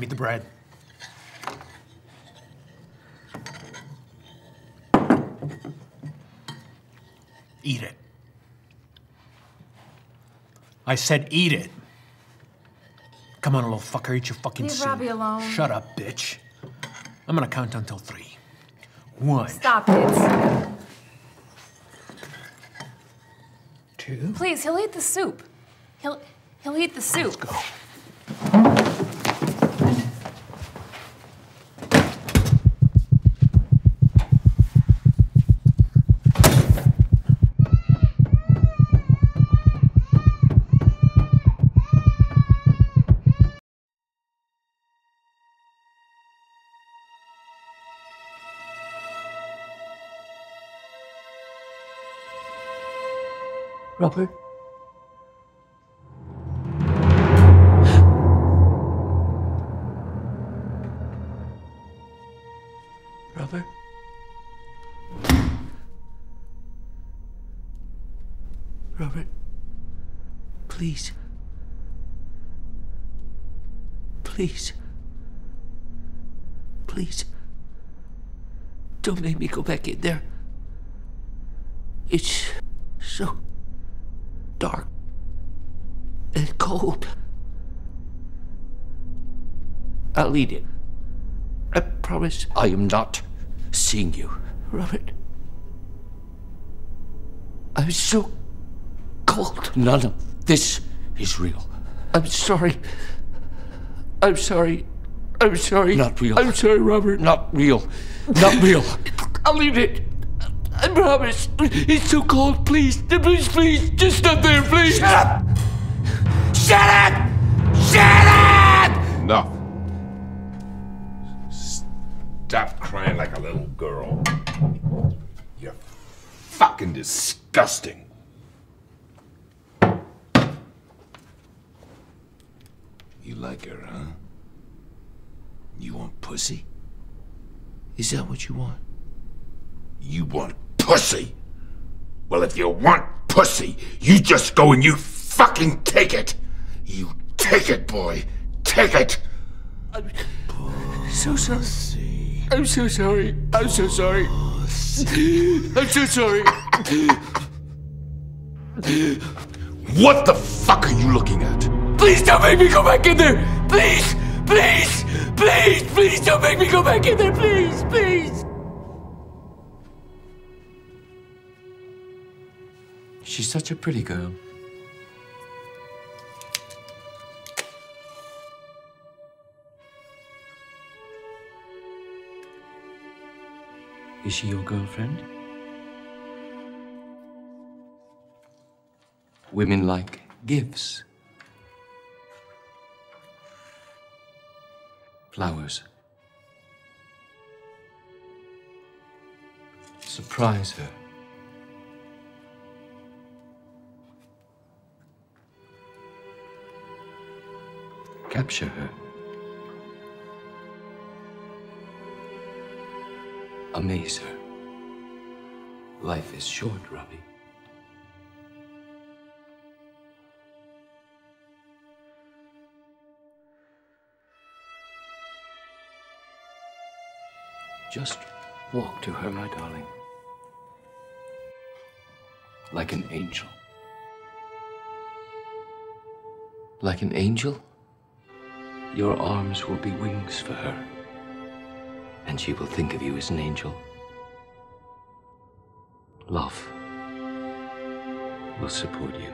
me the bread. Eat it. I said eat it. Come on, little fucker, eat your fucking Leave seed. Robbie alone. Shut up, bitch. I'm gonna count until 3. 1. Stop it. 2. Please, he'll eat the soup. He'll eat the soup. Let's go. Robert? Robert? Robert? Please. Please. Please. Don't make me go back in there. It's so dark and cold. I'll eat it. I promise. I am not seeing you. Robert, I'm so cold. None of this is real. I'm sorry. I'm sorry. I'm sorry. Not real. I'm sorry, Robert. Not real. Not real. I'll eat it. I promise. It's so cold. Please. Please, please. Just stop there, please. Shut up! Shut up! Shut up! Enough. Stop crying like a little girl. You're fucking disgusting. You like her, huh? You want pussy? Is that what you want? You want pussy? Well, if you want pussy, you just go and you fucking take it. You take it, boy. Take it. I'm so sorry. I'm so sorry. I'm so sorry. I'm so sorry. What the fuck are you looking at? Please don't make me go back in there. Please. Please. Please. Please don't make me go back in there. Please. Please. She's such a pretty girl. Is she your girlfriend? Women like gifts. Flowers. Surprise her. Capture her. Amaze her. Life is short, Robbie. Just walk to her, my darling. Like an angel. Like an angel? Your arms will be wings for her, and she will think of you as an angel. Love will support you.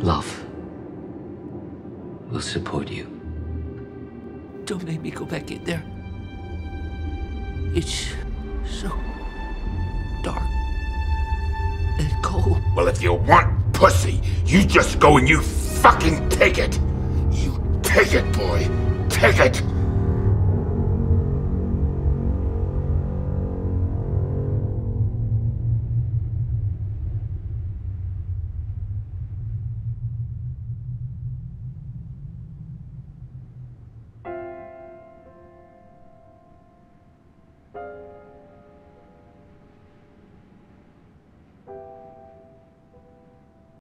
Love will support you. Don't make me go back in there. It's so dark and cold. Well, if you want pussy, you just go and you fucking take it. You take it, boy. Take it.